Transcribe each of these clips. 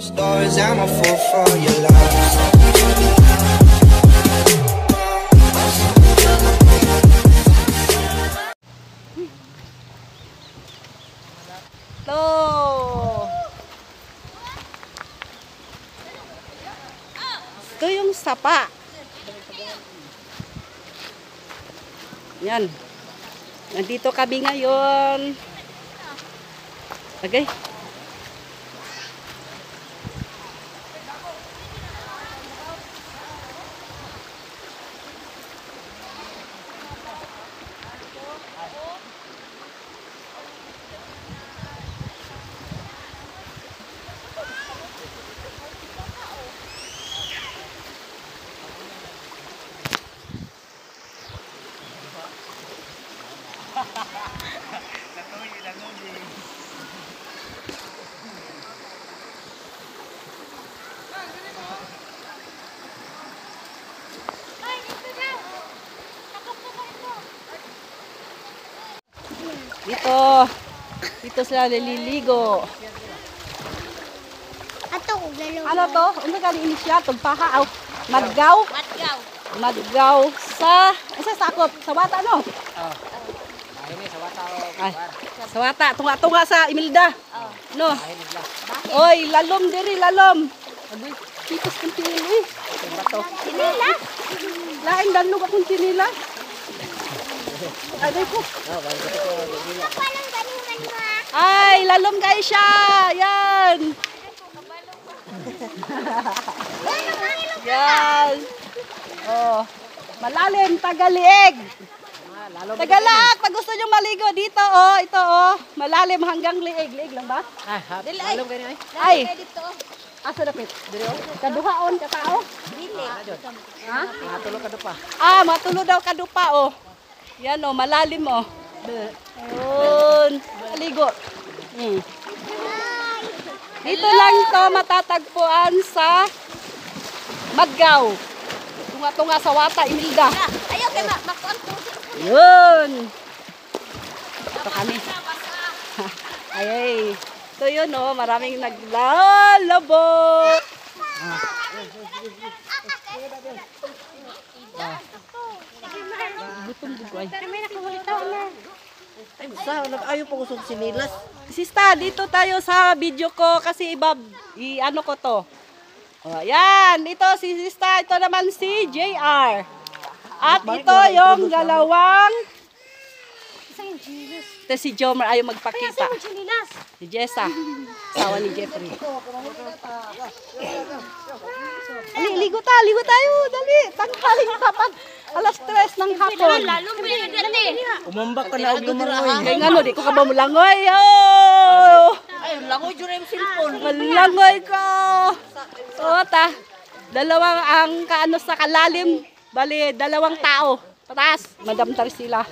Stories, I'm a fool for your love. Ito yung sapa. Yan. Nandito kami ngayon. Okay. Dito sila naliligo. Ano to? Ano ka ni siya? Tugpaha. Madgaw? Madgaw sa sakop. Sa wata no? Ini sa wata. Ay, sa wata. Tunga-tunga sa Imelda. No? Oy, lalom diri, lalom. Agoy, tipos kong pinili. Bato. Chinila? Lain danlog akong chinila. Aday ko. Ay, lalom kayo siya. Yan. Yan. Oh, malalim, tagaliig. Tagalaak, pag gusto nyo maligo dito, oh, ito, oh. Malalim hanggang liig. Liig lang ba? Lalom kayo ay. Ay. Asa dapit? Kaduhaon ka tao? Dili. Ha? Matulo ka dupa. Ah, matulo daw kadupa, oh. Yan, oh, malalim, oh. Ayun. Maligo. Dito lang to matatagpuan sa Madgaw. Tunga-tunga sa wata, Imelda. Ayaw kay makuan ko. Yun. Ito kami. Ay. Ito yun, oh. Maraming naglalabo. Gutom bugoy. May nakahulitaw na. Ay, sa nag-ayo pa usog sinilas. Sista, dito tayo sa video ko kasi i-ano ko to. Oh, yan, ito si Sista, ito naman si JR. At ito yung dalawang ito si Jomer ayaw magpakita. Si Jessa, asawa ni Jeffrey. Ali, ligo tayo, dali. Tanghaling tapat. Alas 3 ng hapon. Lalo mo yan dali. Umambak ka na og lumangoy. Kaya nga no, di ko ka ba mulangoy. Oh! Ay, langoy jud im cellphone. Malangoy ko. O ta, dalawang ang kaano sa kalalim. Bali, dalawang tao. Pataas, madamtar sila.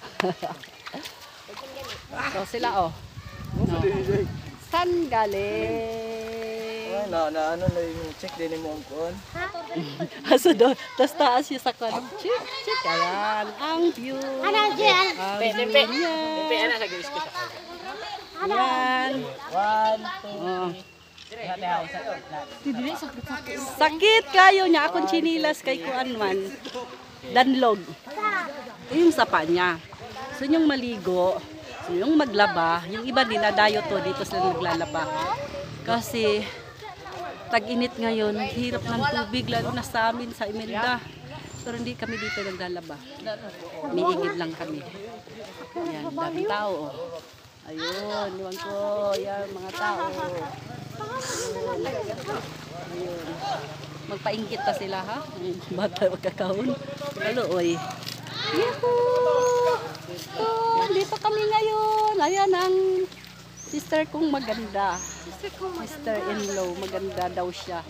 So sila oh. No. San galing? Ano na yung check din mo ang kuan. Aso do, tas taas siya sa kwan. Check, ayan, ang view. Ano diyan? Pepe ana sa gilis ko sa. Yan. 1 2 Sakit kayo niya akong chinilas kay kuan man. Danlog. Yung sapa niya. So yung maligo, so yung maglaba, yung iba dinadayo to dito sila naglalaba. Kasi tag-init ngayon, hirap ng tubig lalo na sa amin sa Imelda. Pero hindi kami dito naglalaba. Miigib lang kami. Yan, dami tao. Oh. Ayun, iwan ko. Yan, mga tao. Ayun. Magpainggit pa sila ha. Bata magkakaon. Halo, oy. Yahoo! Oh, dito kami ngayon. Ayan ang sister kong maganda. Sister-in-law. Maganda daw siya.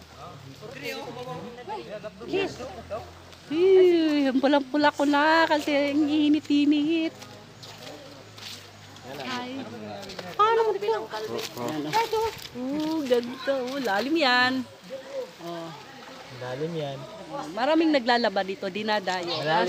Yes. Ang pulang-pula ko na kasi ang init-init. Ay. Paano mo dito? Ganda. Lalim yan. Oh. Lalim yan. Maraming naglalaba dito, dinadayo.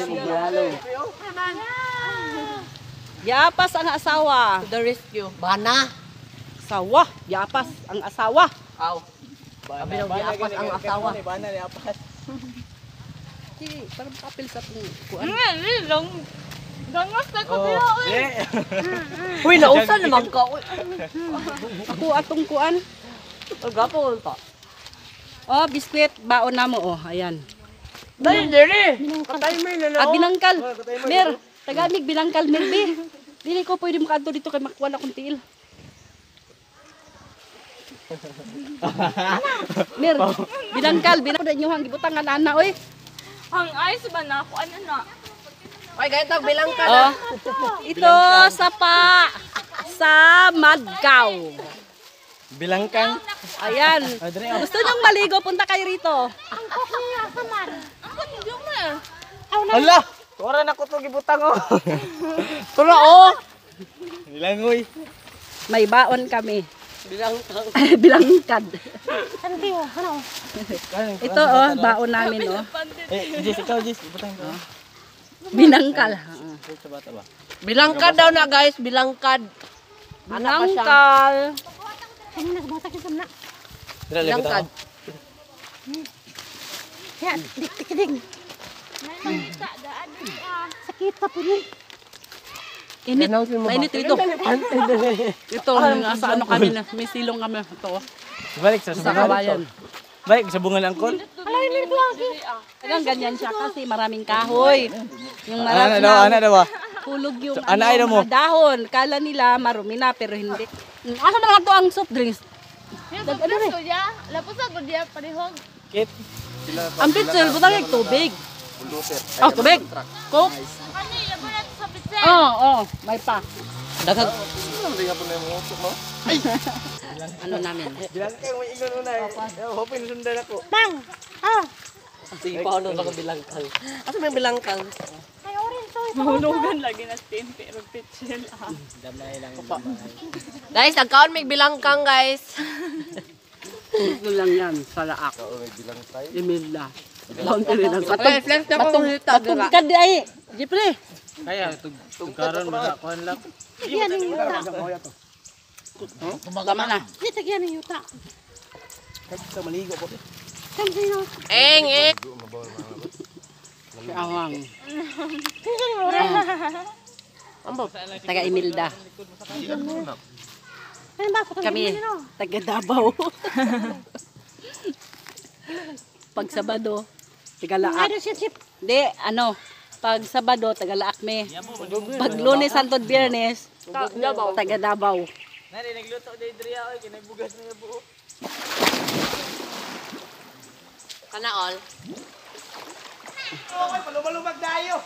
Yapas ang asawa. To the rescue. Bana. Asawa. Yapas ang asawa. Aw. Abi nang giapas ang asawa. Bana ni apas. Sige, parang papel sa kuan. Long. Gangos na ko Oh. Uy, nausan naman ka. Uy, Ako atong kuan. gapo ka. Oh, biskwit, baon na mo oh. Ayan. Dali, dali. Katay mo yun, Ah, binangkal. Mer, tagamig binangkal Merbi. Dili ko pwede makadto dito kay makuha na kong tiil. Mer, binangkal, binangkal gibutang nga ana oy. Ang ice ba na ako? Ano na? Ay, kaya tag bilang ka Oh. Ito sa Madgaw. Bilangkang. Ayan. Gusto nyong maligo, punta kayo rito. Ang kok niya sa man. Ang kok niya man. Hala! Tora na ko to gibutang oh. Tula, oh. Nilangoy. May baon kami. Bilang Bilangkad. Ano kayo? Ano? Ito oh, baon namin oh. Jis, ikaw Jis, gibutang to. Binangkal. Sa bata ba? Bilangkad daw na, guys. Bilangkad. Anak pa siya. Binangkal. Ano na basak sa na? Dira Bilangkad. Ya, dik-dik. Sakit pa po rin. Init. Mainit dito. Ito, nasa ano kami na. May silong kami. Ito oh. Balik sa Sa kabayan. Balik sa bunga ng kol. Kailang ganyan siya kasi maraming kahoy. Yung Ana maraming daw, ana daw. hulog yung ana ay mo. mga dahon. Kala nila marumi na pero hindi. Asa na lang ito ang soft drinks? Lapos ko dia. Lapos ako dia parehog. Kit. Ang pitsil, butang yung tubig. Oh, tubig. Coke. Ano yung ba natin sa pizza? Oh, may pa. Daghag. Ano namin? Bilangkang may ingon una. Hopin sundan ako. Bang! Ah! Sige, paano ba kang bilangkang? Asa may bilangkang? Ay, orin to. Mahulugan lagi na steam pero pitchel. Guys, nagkaon may bilangkang, guys. Ito lang yan, sa laak. Imelda. Boundary lang. Patong, flex na kong hita. Batog ka di ay. Jepre. Kaya tugkaron makakuan lang. Yan ang yuta. Tama na. Dito yan ang yuta. Sa maligo ko. Sino? Eng, eng. Si Awang. Sino mo rin? Taga Imelda. Ano ba? Kami, taga Davao. Pag Sabado, taga Laak. Ano siya sip? Hindi, ano, pag Sabado, taga Laak me. Pag Lunes, Santo, Biyernes, taga Davao. Nari nagluto day Dria oy kinay bugas na buo. Kana all. Oy, palumag dayo.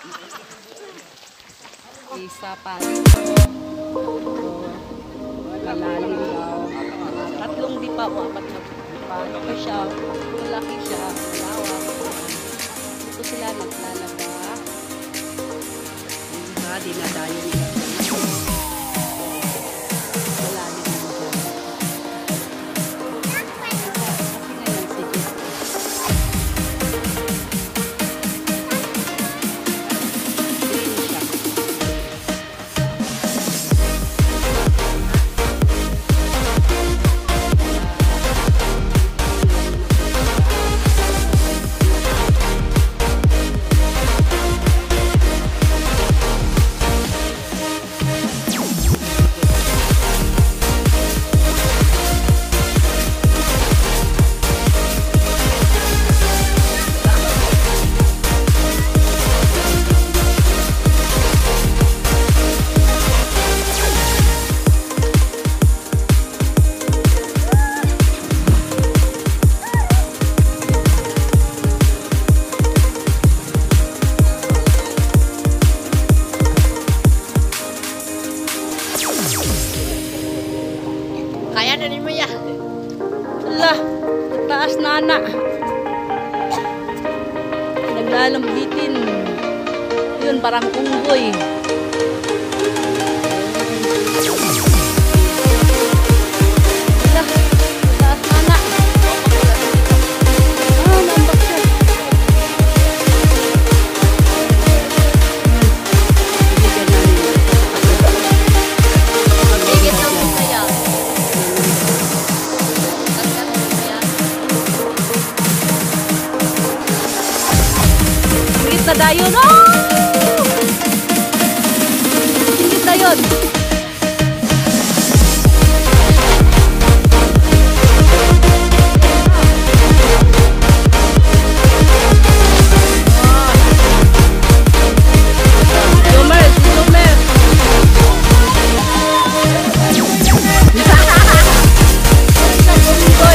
Isa pa. Malalim daw. Tatlong di pa o apat na di pa. Ito siya, malaki siya, malawak. Ito sila naglalaba. Diba, dinadayo nila. Malalim mo siya. Kasi ngayon, sige. Green siya. Kaya na ni mo ya. Ala, taas na na. Naglalambitin. Yun, parang unggoy. Ala, taas na na. Ah, nambak siya. Bigyan namin. Bigit lang mo kaya. Tagkat mo kaya. sa dayon. Oh! Singit dayon. Sumer, si Sumer. Unggoy.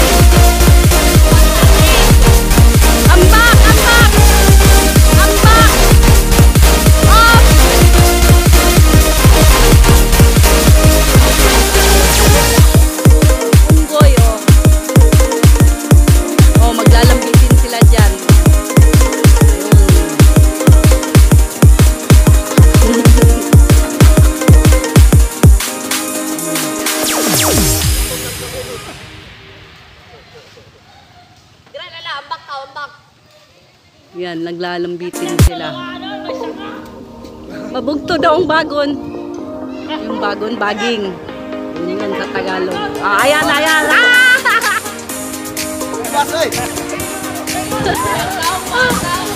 Ambak, ambak. Ambak. Off. Unggoy, oh. Oh, maglalambitin sila dyan. Yan, naglalambitin sila. Mabugto daw ang bagon. Yung bagon, baging. Yun yun sa Tagalog. Ah, ayan, ayan. Ah! Basoy!